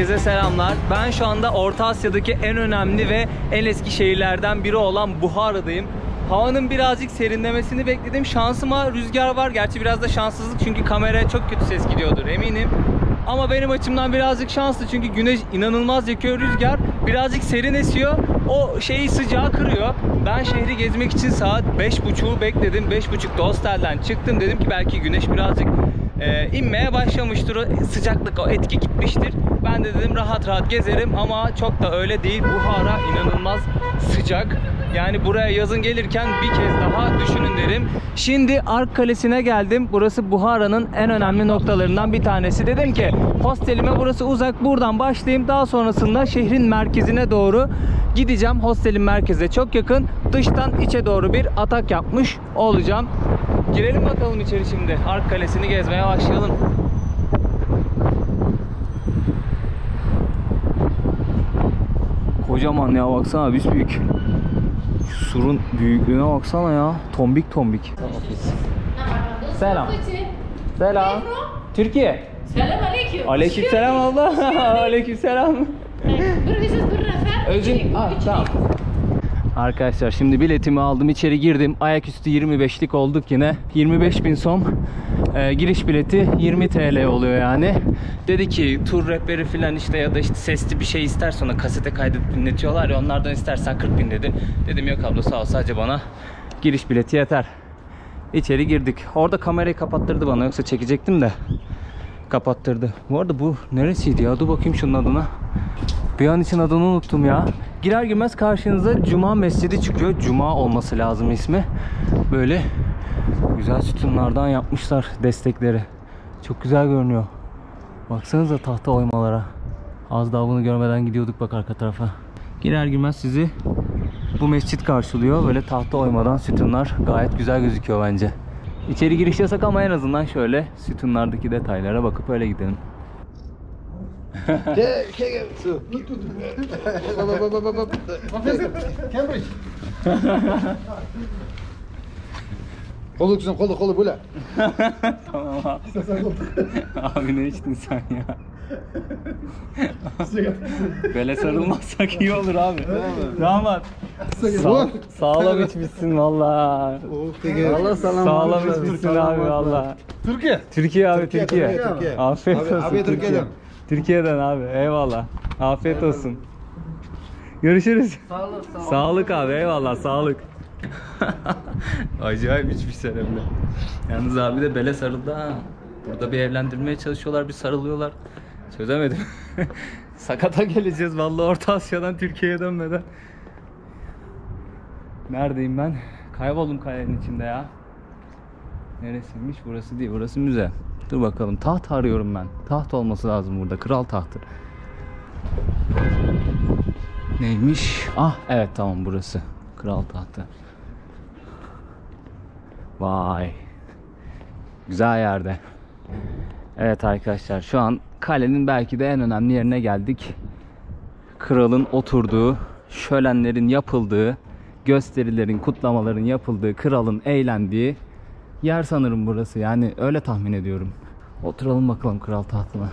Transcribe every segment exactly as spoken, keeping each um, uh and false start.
Herkese selamlar. Ben şu anda Orta Asya'daki en önemli ve en eski şehirlerden biri olan Buhara'dayım. Havanın birazcık serinlemesini bekledim. Şansıma rüzgar var. Gerçi biraz da şanssızlık çünkü kameraya çok kötü ses gidiyordur eminim. Ama benim açımdan birazcık şanslı çünkü güneş inanılmaz yakıyor, rüzgar birazcık serin esiyor. O şeyi, sıcağı kırıyor. Ben şehri gezmek için saat beş buçuğu bekledim. beş buçukta hostelden çıktım. Dedim ki belki güneş birazcık e, inmeye başlamıştır. O sıcaklık, o etki gitmiştir. Ben de dedim rahat rahat gezerim ama çok da öyle değil. Buhara inanılmaz sıcak. Yani buraya yazın gelirken bir kez daha düşünün derim. Şimdi Ark Kalesi'ne geldim. Burası Buhara'nın en önemli noktalarından bir tanesi. Dedim ki hostelime burası uzak. Buradan başlayayım. Daha sonrasında şehrin merkezine doğru gideceğim. Hostelin merkeze çok yakın. Dıştan içe doğru bir atak yapmış olacağım. Girelim bakalım içeri şimdi. Ark Kalesi'ni gezmeye başlayalım. Kocaman ya, baksana, büyük. Surun büyüklüğüne baksana ya. Tombik tombik. Selam. Selam. Türkiye. Selam aleyküm. Aleyküm selam abla. Aleyküm selam. Özün. Ah, tamam. Arkadaşlar şimdi biletimi aldım, içeri girdim. Ayaküstü yirmi beşlik olduk yine. yirmi beş bin som. E, giriş bileti yirmi TL oluyor yani. Dedi ki tur rehberi falan işte ya da işte sesli bir şey istersen ona kasete kaydedip dinletiyorlar ya, onlardan istersen kırk bin dedi. Dedim yok abla sağ ol, sadece bana giriş bileti yeter. İçeri girdik. Orada kamerayı kapattırdı bana, yoksa çekecektim de kapattırdı. Bu arada bu neresiydi ya? Dur bakayım şunun adına. Bir an için adını unuttum ya. Girer girmez karşınıza Cuma Mescidi çıkıyor. Cuma olması lazım ismi. Böyle güzel sütunlardan yapmışlar destekleri. Çok güzel görünüyor. Baksanıza tahta oymalara. Az daha bunu görmeden gidiyorduk bak arka tarafa. Girer girmez sizi bu mescit karşılıyor. Böyle tahta oymadan sütunlar gayet güzel gözüküyor bence. İçeri giriş yasak ama en azından şöyle sütunlardaki detaylara bakıp öyle gidelim. Cambridge. Kolu kızım, kolu kolu böyle. Tamam abi. Abi ne içtin sen ya? Böyle sarılmazsak iyi olur abi. Damat. Sağ, sağlam içmişsin valla. Allah selam. Sağlam içmişsin abi valla. Türkiye. Türkiye abi, Türkiye, Türkiye. Türkiye, Türkiye. Afiyet Abi, olsun. abi, Türkiye. Türkiye'den. Türkiye'den abi, eyvallah. Afiyet olsun. Görüşürüz. Sağlık, sağlık. Sağlık abi, eyvallah, sağlık. Acayip içmiş sen hem de. Yalnız abi de bele sarıldı ha. Burada bir evlendirmeye çalışıyorlar, bir sarılıyorlar. Çözemedim. Sakata geleceğiz vallahi Orta Asya'dan Türkiye'ye dönmeden. Neredeyim ben? Kayboldum kalenin içinde ya. Neresiymiş? Burası değil, burası müze. Dur bakalım, taht arıyorum ben. Taht olması lazım burada, kral tahtı. Neymiş? Ah evet, tamam, burası kral tahtı. Vay. Güzel yerde. Evet arkadaşlar, şu an kalenin belki de en önemli yerine geldik. Kralın oturduğu, şölenlerin yapıldığı, gösterilerin, kutlamaların yapıldığı, kralın eğlendiği yer sanırım burası. Yani öyle tahmin ediyorum. Oturalım bakalım kral tahtına.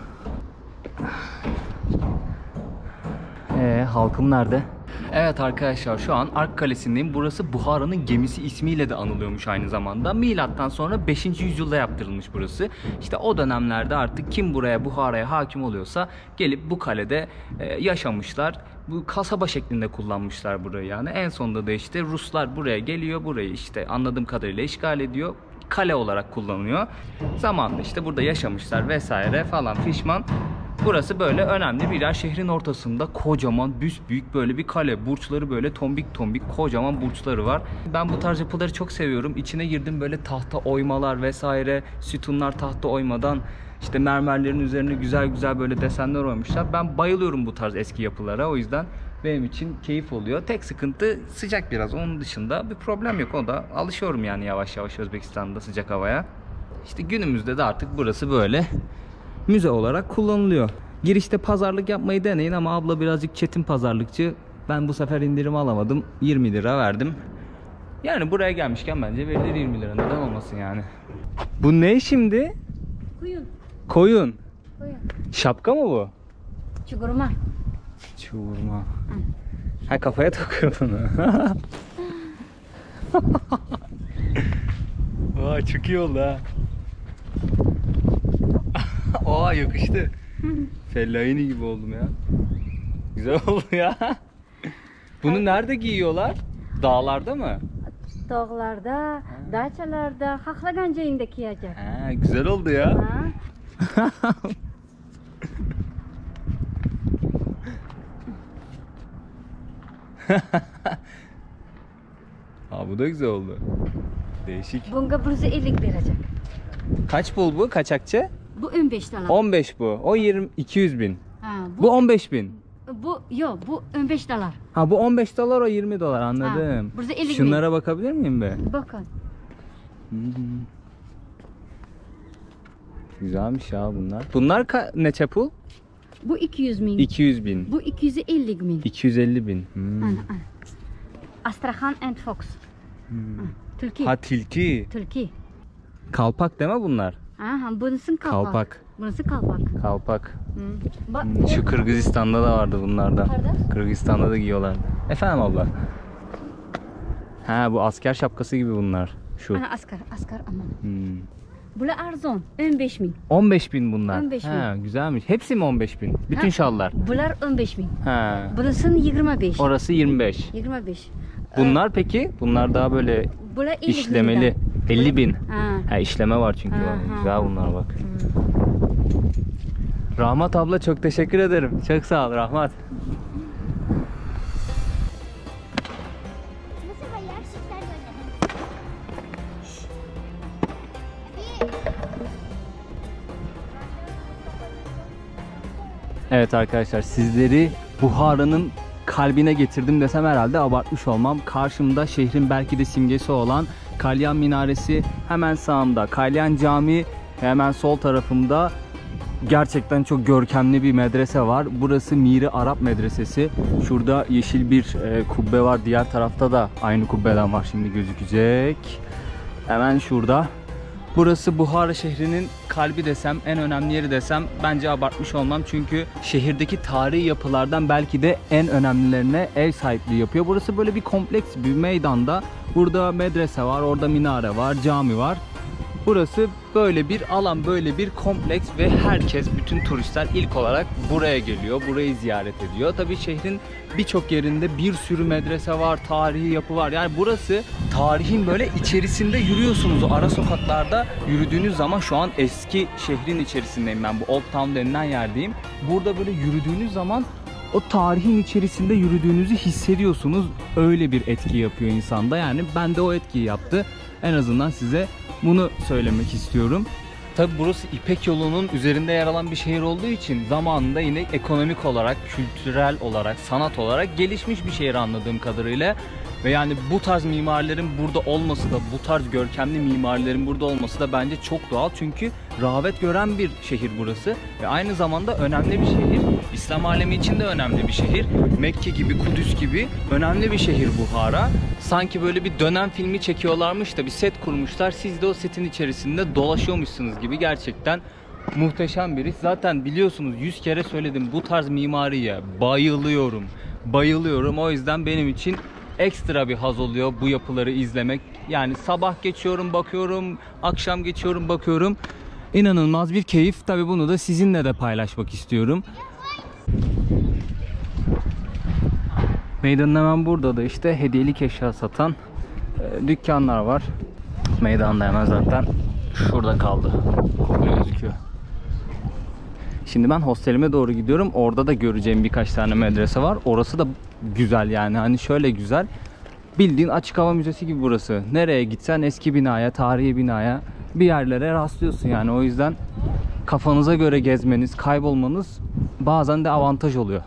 Ee, halkım nerede? Evet arkadaşlar, şu an Ark Kalesi'ndeyim. Burası Buhara'nın gemisi ismiyle de anılıyormuş aynı zamanda. Milattan sonra beşinci yüzyılda yaptırılmış burası. İşte o dönemlerde artık kim buraya, Buhara'ya hakim oluyorsa gelip bu kalede e, yaşamışlar. Bu kasaba şeklinde kullanmışlar burayı yani. En sonunda da işte Ruslar buraya geliyor. Burayı işte anladığım kadarıyla işgal ediyor. Kale olarak kullanılıyor. Zamanla işte burada yaşamışlar vesaire falan fişman. Burası böyle önemli bir yer. Şehrin ortasında kocaman, büyük böyle bir kale. Burçları böyle tombik tombik kocaman burçları var. Ben bu tarz yapıları çok seviyorum. İçine girdim, böyle tahta oymalar vesaire. Sütunlar tahta oymadan işte mermerlerin üzerine güzel güzel böyle desenler oymuşlar. Ben bayılıyorum bu tarz eski yapılara. O yüzden benim için keyif oluyor. Tek sıkıntı sıcak biraz. Onun dışında bir problem yok. O da alışıyorum yani yavaş yavaş Özbekistan'da sıcak havaya. İşte günümüzde de artık burası böyle müze olarak kullanılıyor. Girişte pazarlık yapmayı deneyin ama abla birazcık çetin pazarlıkçı. Ben bu sefer indirim alamadım. yirmi lira verdim. Yani buraya gelmişken bence verilir yirmi lira. Neden olmasın yani. Bu ne şimdi? Koyun. Koyun. Koyun. Şapka mı bu? Çugurma. Çuğurma. Ha, kafaya takıyor bunu. Vay, çok iyi oldu ha. Aa, yakıştı. Fellaini gibi oldum ya. Güzel oldu ya. Bunu nerede giyiyorlar? Dağlarda mı? Dağlarda, daçalarda, haklagan joyingda kiyecek. Ha, güzel oldu ya. Ha? Aa, bu da güzel oldu. Değişik. Bunga bir yüz ellik verecek. Kaç bul bu? Kaç akçe? Bu on beş dolar. on beş bu. O yirmi iki yüz bin. Ha, Bu bu, on beş bin. bu yok, bu on beş dolar. Ha, bu on beş dolar, o yirmi dolar, anladım. Ha, burada elli bin. Şunlara bakabilir miyim be? Bakın. Hmm. Güzelmiş ya bunlar. Bunlar ka- ne çapul? Bu iki yüz bin. iki yüz bin. Bu iki yüz elli bin. iki yüz elli bin. Hmm. Ana, ana. Astrakhan and Fox. Hmm. Türkiye. Ha, tilki. Türkiye. Kalpak deme bunlar. Aha, bunun kalpak. Kalpak. Bunun kalpak. Kalpak. Hı. Bak. Hmm, Şu Kırgızistan'da da vardı bunlardan. Nerede? Kırgızistan'da da giyiyorlar. Efendim abla? Ha, bu asker şapkası gibi bunlar. Şu. Ana askar, askar aman. Hmm. Bunlar arzon. on beş bin. on beş bin bunlar. on beş bin. Ha, güzelmiş. Hepsi mi on beş bin? Bütün Ha. şallar. Bunlar on beş bin. Ha. Bunun yirmi beş. Orası yirmi beş. yirmi beş. Bunlar peki? Bunlar daha böyle Bunlar elli işlemeli. bin. elli bin. Ha. Ha, işleme var çünkü. Ha, var. ha. Güzel bunlar bak. Rahmat abla, çok teşekkür ederim. Çok sağ ol Rahmat. Evet arkadaşlar, sizleri Buhara'nın kalbine getirdim desem herhalde abartmış olmam. Karşımda şehrin belki de simgesi olan Kalyan Minaresi, hemen sağımda Kalyan Camii, hemen sol tarafımda gerçekten çok görkemli bir medrese var. Burası Miri Arap Medresesi. Şurada yeşil bir e, kubbe var. Diğer tarafta da aynı kubbeden var, şimdi gözükecek. Hemen şurada. Burası Buhara şehrinin kalbi desem, en önemli yeri desem bence abartmış olmam. Çünkü şehirdeki tarihi yapılardan belki de en önemlilerine ev sahipliği yapıyor. Burası böyle bir kompleks bir meydanda. Burada medrese var, orada minare var, cami var. Burası böyle bir alan, böyle bir kompleks ve herkes, bütün turistler ilk olarak buraya geliyor, burayı ziyaret ediyor. Tabii şehrin birçok yerinde bir sürü medrese var, tarihi yapı var. Yani burası tarihin böyle içerisinde yürüyorsunuz. O ara sokaklarda yürüdüğünüz zaman, şu an eski şehrin içerisindeyim ben, bu Old Town denilen yerdeyim. Burada böyle yürüdüğünüz zaman o tarihin içerisinde yürüdüğünüzü hissediyorsunuz. Öyle bir etki yapıyor insanda. Yani ben de o etkiyi yaptı. En azından size bunu söylemek istiyorum. Tabi burası İpek Yolu'nun üzerinde yer alan bir şehir olduğu için zamanında yine ekonomik olarak, kültürel olarak, sanat olarak gelişmiş bir şehir anladığım kadarıyla. Ve yani bu tarz mimarilerin burada olması da, bu tarz görkemli mimarilerin burada olması da bence çok doğal. Çünkü rağbet gören bir şehir burası ve aynı zamanda önemli bir şehir. İslam alemi için de önemli bir şehir. Mekke gibi, Kudüs gibi önemli bir şehir Buhara. Sanki böyle bir dönem filmi çekiyorlarmış da bir set kurmuşlar. Siz de o setin içerisinde dolaşıyormuşsunuz gibi. Gerçekten muhteşem bir iş. Zaten biliyorsunuz, yüz kere söyledim, bu tarz mimariye bayılıyorum. Bayılıyorum. O yüzden benim için ekstra bir haz oluyor bu yapıları izlemek. Yani sabah geçiyorum, bakıyorum, akşam geçiyorum, bakıyorum. İnanılmaz bir keyif. Tabii bunu da sizinle de paylaşmak istiyorum. Meydanın hemen burada da işte hediyelik eşya satan e, dükkanlar var. Meydanda hemen zaten şurada kaldı. Kokuyor, gözüküyor. Şimdi ben hostelime doğru gidiyorum. Orada da göreceğim birkaç tane medrese var. Orası da güzel yani. Hani şöyle güzel. Bildiğin açık hava müzesi gibi burası. Nereye gitsen eski binaya, tarihi binaya, bir yerlere rastlıyorsun yani. O yüzden kafanıza göre gezmeniz, kaybolmanız bazen de avantaj oluyor.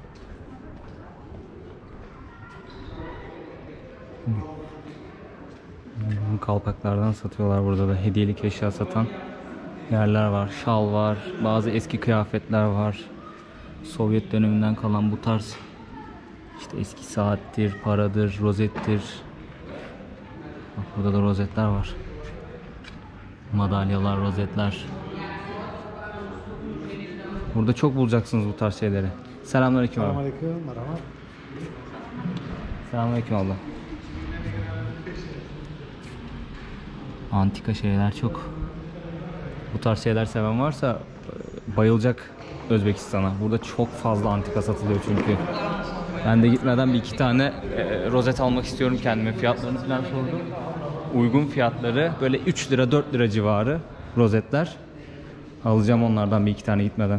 Kalpaklardan satıyorlar burada da, hediyelik eşya satan yerler var. Şal var, bazı eski kıyafetler var. Sovyet döneminden kalan bu tarz işte eski saattir, paradır, rozettir. Bak burada da rozetler var. Madalyalar, rozetler. Burada çok bulacaksınız bu tarz şeyleri. Selamünaleyküm abi. Selamünaleyküm. Merhaba. Selamünaleyküm abla. Antika şeyler çok. Bu tarz şeyler seven varsa bayılacak Özbekistan'a. Burada çok fazla antika satılıyor çünkü. Ben de gitmeden bir iki tane e, rozet almak istiyorum kendime. Fiyatlarını falan sordum. Uygun fiyatları böyle üç lira dört lira civarı rozetler. Alacağım onlardan bir iki tane gitmeden.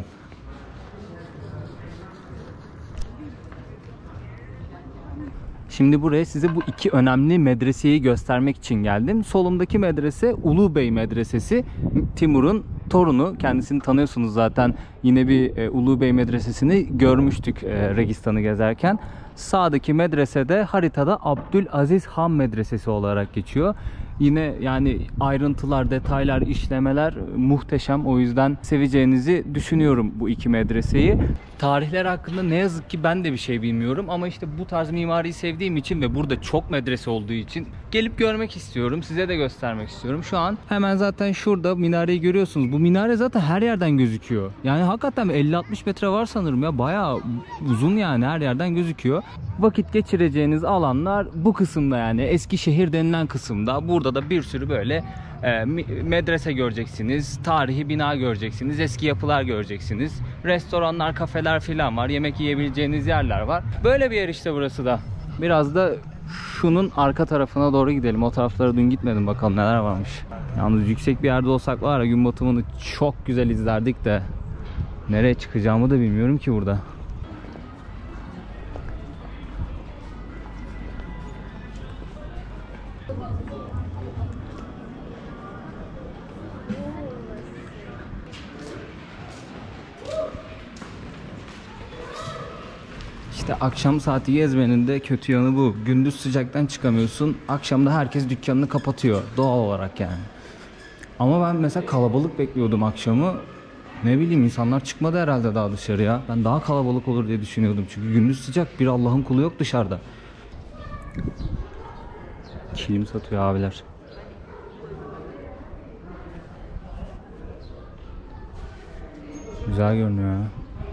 Şimdi buraya size bu iki önemli medreseyi göstermek için geldim. Solumdaki medrese Ulu Bey Medresesi. Timur'un torunu. Kendisini tanıyorsunuz zaten. Yine bir e, Ulu Bey Medresesi'ni görmüştük e, Registan'ı gezerken. Sağdaki medresede haritada Abdülaziz Han Medresesi olarak geçiyor. Yine yani ayrıntılar, detaylar, işlemeler muhteşem. O yüzden seveceğinizi düşünüyorum bu iki medreseyi. Tarihler hakkında ne yazık ki ben de bir şey bilmiyorum ama işte bu tarz mimariyi sevdiğim için ve burada çok medrese olduğu için gelip görmek istiyorum. Size de göstermek istiyorum. Şu an hemen zaten şurada minareyi görüyorsunuz. Bu minare zaten her yerden gözüküyor. Yani hakikaten elli altmış metre var sanırım ya. Bayağı uzun yani, her yerden gözüküyor. Vakit geçireceğiniz alanlar bu kısımda, yani Eskişehir denilen kısımda. Burada da bir sürü böyle e, medrese göreceksiniz, tarihi bina göreceksiniz, eski yapılar göreceksiniz. Restoranlar, kafeler filan var, yemek yiyebileceğiniz yerler var. Böyle bir yer işte burası da. Biraz da şunun arka tarafına doğru gidelim. O taraflara dün gitmedim, bakalım neler varmış. Yalnız yüksek bir yerde olsak var ya, gün batımını çok güzel izlerdik de nereye çıkacağımı da bilmiyorum ki burada. İşte akşam saati gezmenin de kötü yanı bu. Gündüz sıcaktan çıkamıyorsun. Akşamda herkes dükkanını kapatıyor. Doğal olarak yani. Ama ben mesela kalabalık bekliyordum akşamı. Ne bileyim, insanlar çıkmadı herhalde daha dışarıya. Ben daha kalabalık olur diye düşünüyordum. Çünkü gündüz sıcak. Bir Allah'ın kulu yok dışarıda. Kilim satıyor abiler. Güzel görünüyor ya.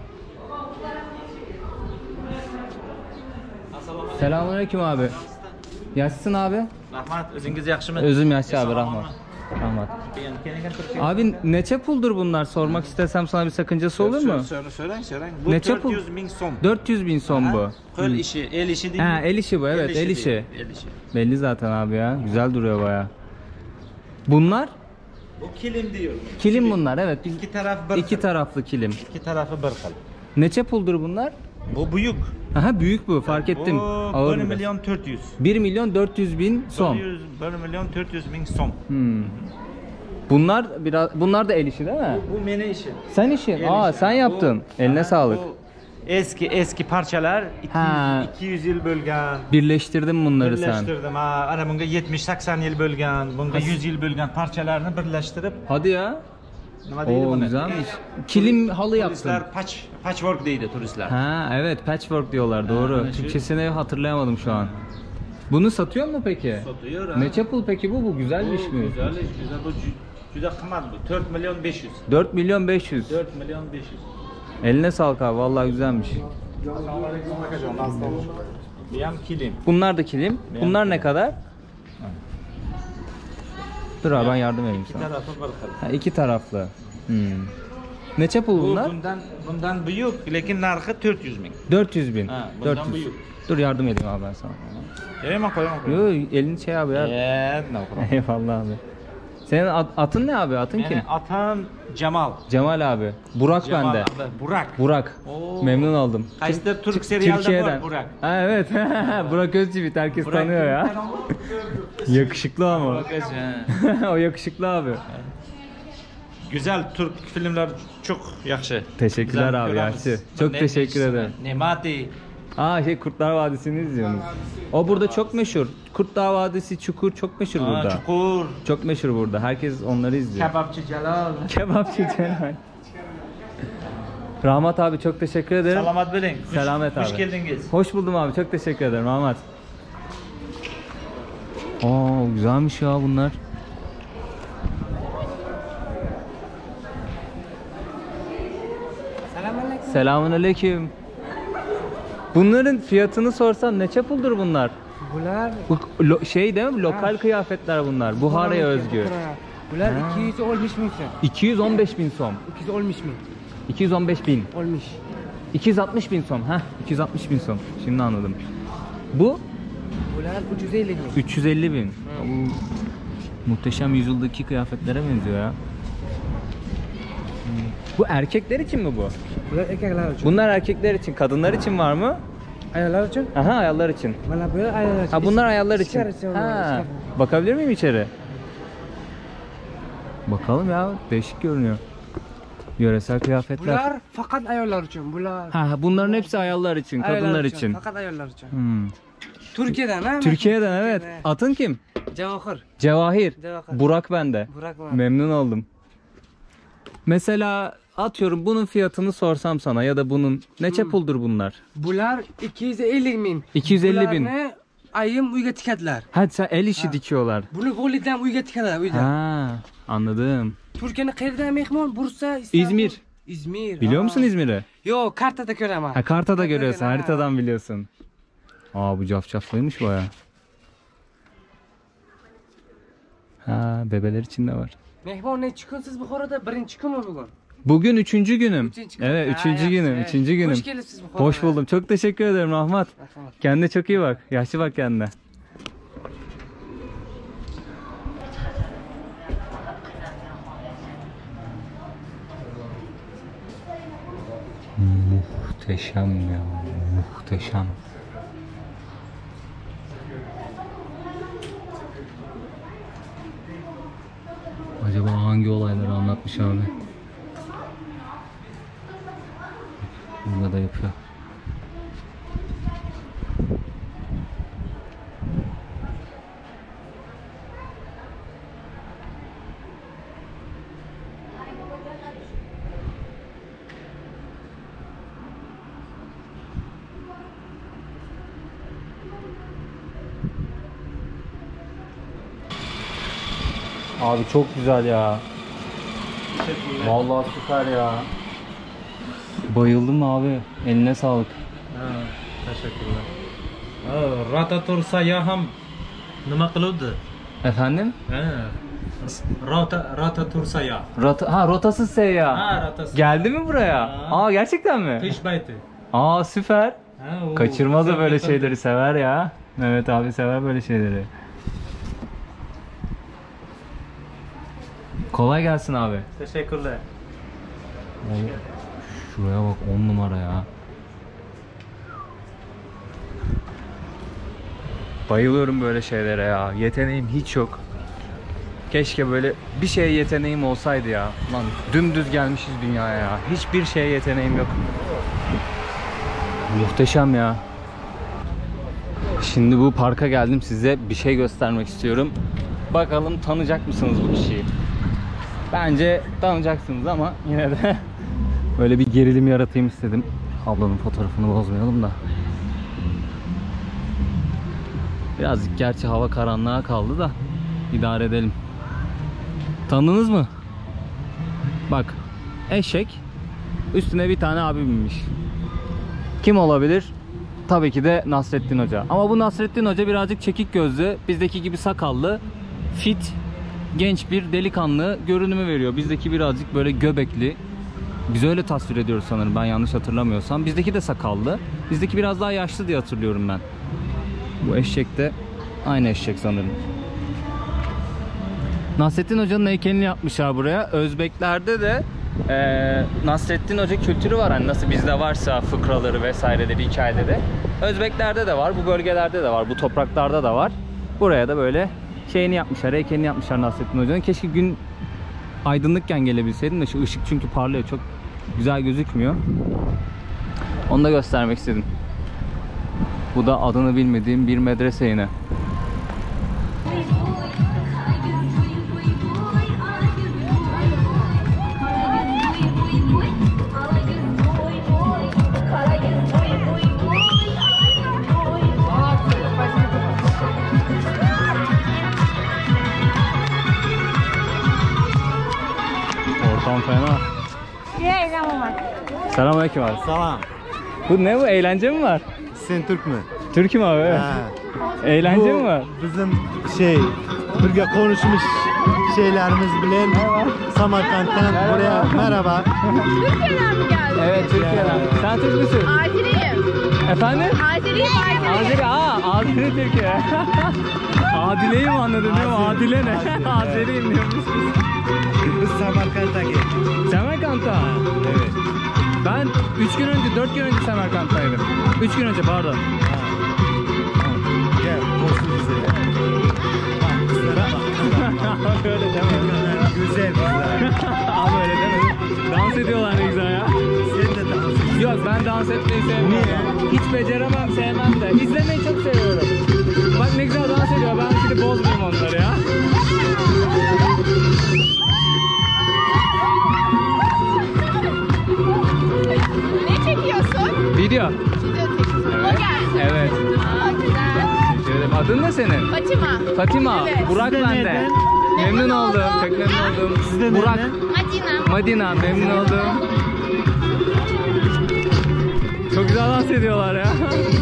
Selamünaleyküm abi. Yaşlısın abi. Rahmat, özünüz yaxshimi? Özüm yaşlı abi, rahmat. Rahmat. Abi neçe puldur bunlar, sormak istesem sana bir sakıncası olur mu? So'rang, so'rang. Bu Neçe dört pul? yüz ming so'm. dört yüz bin son bu. Qo'l ishi, el ishi deymi? Ha, el işi bu, evet, el işi. deydi, el işi. Belli zaten abi ya. Güzel duruyor baya. Bunlar? Bu kilim diyor. Kilim bunlar, evet. Biz İki taraf bir iki xil. taraflı kilim. İki tarafı bir xil. Neçe puldur bunlar? Bu büyük. Aha, büyük bu, fark ettim. Bu Ağır bir biraz. milyon dört yüz. bir milyon dört yüz bin son. bir milyon dört yüz ming so'm. Hmm. Bunlar biraz, bunlar da el işi değil mi? Bu meni işim. Sen işin. El Aa, işi. sen yaptın. Bu- Eline Aha, sağlık. bu Eski eski parçalar Ha. iki yüz yıl bo'lgan. Birleştirdim bunları sen. Birleştirdim. Ha, ana bunga yetmish sakson yil bo'lgan, bunga yüz yil bo'lgan parchalarni birlashtirib, Hadi ya. nima deydi Oo, buni? güzelmiş. Kilim halı yaptın. Turistlar patch patchwork deydi turistlar. Ha evet, patchwork diyorlar, doğru. Ha, şu- Türkçesini hatırlayamadım şu an. Bunu satıyor mu peki? Satıyor ha. Neçe pul peki bu? Bu güzelmiş Bu mi? Güzel iş, güzel. Bu cü- juda qimmat bu. dört milyon besh yüz. dört milyon beş yüz. dört milyon besh yüz. Eline sağlık abi, vallahi güzelmiş. Bu ham kilim. Bunlar da kilim. Bunlar ne kadar? Dur abi, ben yardım edeyim İki sana. tarafı bir xil. Ha, iki taraflı. Hmm. Neçe pul Bu bunlar? bundan bundan büyük, lekin narxi dört yüz ming. dört yüz bin. Ha, bundan dört yüz. büyük. Dur yardım edeyim abi ben sana. Ema qo'yma qo'yma. Yo, elini şey abi ya. Evet, ne yapalım? Eyvallah abi. Senin at- atın ne abi? Atın kim? Meni atam Cemal. Cemal abi. Burak Cemal bende. abi, Burak. Burak. Oo. Memnun oldum. Qaysidir Türk Türk- serialida Türkiye'den. bor Burak. Ha evet. Burak Özçivit, herkes Burak tanıyor ya. Yakışıklı ama. Burak Özçivit. O yakışıklı abi. Güzel Türk filmler çok yaxshi. Teşekkürler Güzel, abi, göremiz. yaxshi. Çok Ne- teşekkür ne- ederim. Nemati. Aa şey, Kurtlar Vadisi'ni izliyorsunuz. O burada çok meşhur. Kurtlar Vadisi, Çukur çok meşhur Aa, burada. Çukur. Çok meşhur burada. Herkes onları izliyor. Kebapçı Celal. Kebapçı Celal. Rahmat abi, çok teşekkür ederim. Selamat bo'ling. Hoş- Selamet abi. Hoş geldiniz. Hoş buldum abi, çok teşekkür ederim Rahmat. Aa güzelmiş ya bunlar. Selamünaleyküm. Bunların fiyatını sorsam ne çapuldur bunlar? Bular Bu lo- şey değil mi? Lokal kıyafetler bunlar. Buhara'ya özgü. Bular ikki yuz oltmish ming so'm. iki yüz on beş bin som. ikki yuz oltmish ming. iki yüz on beş bin. Oltmish. iki yüz altmış bin som. Heh, iki yüz altmış bin som. Şimdi anladım. Bu Bular uch yuz ellik ming. üç yüz elli bin. Bu muhteşem yüzyıldaki kıyafetlere benziyor ya. Hmm. Bu erkekler için mi bu? Bular erkaklar uchun. Bunlar erkekler için, kadınlar için var mı? Ayollar uchun. Aha, ayollar için. Mana bu ayollar uchun. Ha, bunlar ayollar için. İchkari chiqadi, Ha. ichkari. Bakabilir miyim içeri? Bakalım ya, değişik görünüyor. Yöresel kıyafetler. Bular faqat ayollar uchun. Bular Ha, bunların hepsi ayollar için, ayollar kadınlar için. Faqat ayollar uchun. Hmm. Turkiyadan ha? Türkiye'den evet. Türkiye'den. Atın kim? Javohir. Cevahir. Cevahir. Burak bende. Burak var. Memnun oldum. Mesela atıyorum bunun fiyatını sorsam sana ya da bunun ne çapuldur bunlar? Bular ikki yuz ellik ming. iki yüz elli bin. Bularni ayım uyga tikadilar. Ha, sen el işi dikiyorlar. Buni qo'lidan uyga tikadilar uyda. Ha, anladım. Turkiyaning qayerdan mehmon? Bursa, İstanbul. İzmir. İzmir. Biliyor ha. musun İzmir'i? Yo, kartada ko'raman. Ha, kartada görüyorsun, göre, ha. haritadan biliyorsun. Aa, bu cafcaflıymış baya. Ha, bebeler için de var. Mehmon nechi kun siz Buxoroda? Birinchi kunmi bugun? Bugün üçüncü günüm. Üçüncü gün. Evet, Ha, üçüncü yaxshi, günüm, yaxshi. üçüncü günüm. Hoş kelibsiz Buxoroga. Hoş buldum. Çok teşekkür ederim Rahmat. Rahmat. Kendine çok iyi bak. Yaşlı bak kendine. Muhteşem ya. Muhteşem. Acaba hangi olayları anlatmış abi? Burada da yapıyor. Abi çok güzel ya. Vallahi süper ya. Bayıldım abi. Eline sağlık. Ha, teşekkürler. Ha, Rota Tursaya ham nima qiluvdi? Efendim? Ha. Rota Rota Tursaya. Rota, ha rotasız seyyah. Ha, rotası. Geldi mi buraya? Ha. Aa, gerçekten mi? Kış bayti. Aa, süper. Ha, o Kaçırmaz da böyle güzel. şeyleri, sever ya. Mehmet abi sever böyle şeyleri. Kolay gelsin abi. Teşekkürler. Şuraya bak, on numara ya. Bayılıyorum böyle şeylere ya. Yeteneğim hiç yok. Keşke böyle bir şeye yeteneğim olsaydı ya. Lan dümdüz gelmişiz dünyaya ya. Hiçbir şeye yeteneğim yok. Muhteşem ya. Şimdi bu parka geldim, size bir şey göstermek istiyorum. Bakalım tanıyacak mısınız bu kişiyi? Bence tanıyacaksınız ama yine de böyle bir gerilim yaratayım istedim. Ablanın fotoğrafını bozmayalım da. Birazcık gerçi hava karanlığa kaldı da idare edelim. Tanıdınız mı? Bak, eşek üstüne bir tane abi binmiş. Kim olabilir? Tabii ki de Nasrettin Hoca. Ama bu Nasrettin Hoca birazcık çekik gözlü, bizdeki gibi sakallı, fit, genç bir delikanlı görünümü veriyor. Bizdeki birazcık böyle göbekli. Biz öyle tasvir ediyoruz sanırım, ben yanlış hatırlamıyorsam. Bizdeki de sakallı. Bizdeki biraz daha yaşlı diye hatırlıyorum ben. Bu eşek de aynı eşek sanırım. Nasrettin Hoca'nın heykelini yapmışlar buraya. Özbeklerde de e, Nasrettin Hoca kültürü var. Hani nasıl bizde varsa fıkraları vesaireleri, hikayeleri. Özbeklerde de var, bu bölgelerde de var, bu topraklarda da var. Buraya da böyle şeyini yapmışlar, heykelini yapmışlar Nasrettin Hoca'nın. Keşke gün aydınlıkken gelebilseydim de, şu ışık çünkü parlıyor, çok güzel gözükmüyor. Onu da göstermek istedim. Bu da adını bilmediğim bir medrese yine. Ortam fena. Selamünaleyküm abi. Salam. Bu ne bu? Eğlence mi var? Sen Türk mü? Türk'üm abi. Evet. Ha. Eğlence Bu mi var? Bizim şey, birge konuşmuş şeylerimiz bilen Samarkand'dan buraya merhaba. Türkiye'den mi geldin? Evet Türkiye'den. Sen Türk müsün? Azeriyim. Efendim? Azeriyim, Azeri. Azeri, aa Azeri Türkiye. Adile'yi mi anladın değil mi? Adile ne? Azeri'yim diyormuşuz. Biz Samarkand'daki. Semerkant'ta. Evet. Ben üç gün önce, dört gün önce Semerkant'taydım. üç gün önce pardon. Gel, olsun bize. Bak kızlara bak. Öyle deme. Güzel kızlar. Abi öyle deme. Dans ediyorlar ne güzel ya. Sen de dans et. Yok ben dans etmeyi sevmiyorum. Niye? Hiç beceremem, sevmem de. İzlemeyi çok seviyorum. Bak ne güzel dans ediyor. Ben şimdi bozmayayım onları ya. Ne çekiyorsun? Video. Video çekiyorsun. O gelsin. Evet. Aa, güzel. Teşekkür ederim. Adın ne senin? Fatima. Fatima. Evet. Burak Siz de ben de. nereden? Memnun Memnun oldum. oldum. Çok memnun Ha? oldum. Siz de Burak. nereden? Madina. Madina. Memnun oldum. Çok güzel dans ediyorlar ya.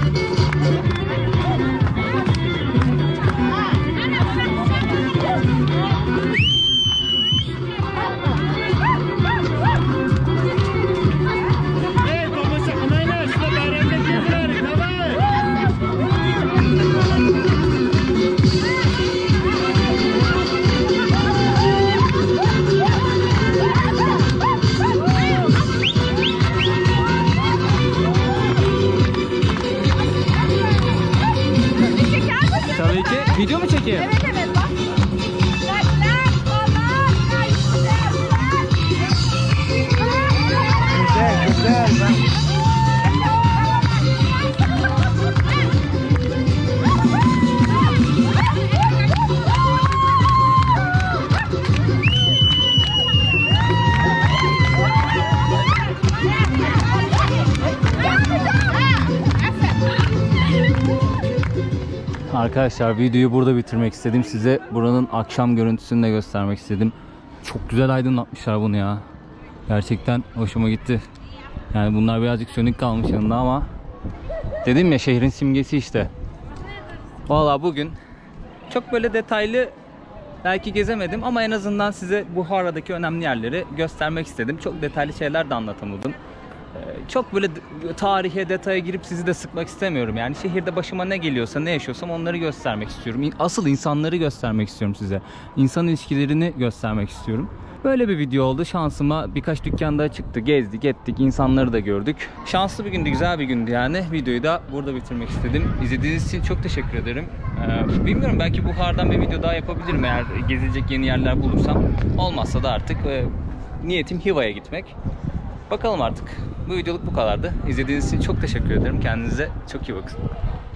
Tabii ki. Video mu çekeyim? Evet evet bak. Kaşlar, kollar, kaşlar. Güzel, güzel. Bak. Arkadaşlar videoyu burada bitirmek istedim. Size buranın akşam görüntüsünü de göstermek istedim. Çok güzel aydınlatmışlar bunu ya. Gerçekten hoşuma gitti. Yani bunlar birazcık sönük kalmış yanında ama dedim ya şehrin simgesi işte. Vallahi bugün çok böyle detaylı belki gezemedim ama en azından size Buhara'daki önemli yerleri göstermek istedim. Çok detaylı şeyler de anlatamadım. Çok böyle tarihe, detaya girip sizi de sıkmak istemiyorum. Yani şehirde başıma ne geliyorsa, ne yaşıyorsam onları göstermek istiyorum. Asıl insanları göstermek istiyorum size. İnsan ilişkilerini göstermek istiyorum. Böyle bir video oldu. Şansıma birkaç dükkanda çıktı. Gezdik, ettik, insanları da gördük. Şanslı bir gündü, güzel bir gündü yani. Videoyu da burada bitirmek istedim. İzlediğiniz için çok teşekkür ederim. Ee, bilmiyorum belki Buhar'dan bir video daha yapabilirim eğer gezilecek yeni yerler bulursam. Olmazsa da artık e, niyetim Hiva'ya gitmek. Bakalım artık. Bu videoluk bu kadardı. İzlediğiniz için çok teşekkür ederim. Kendinize çok iyi bakın.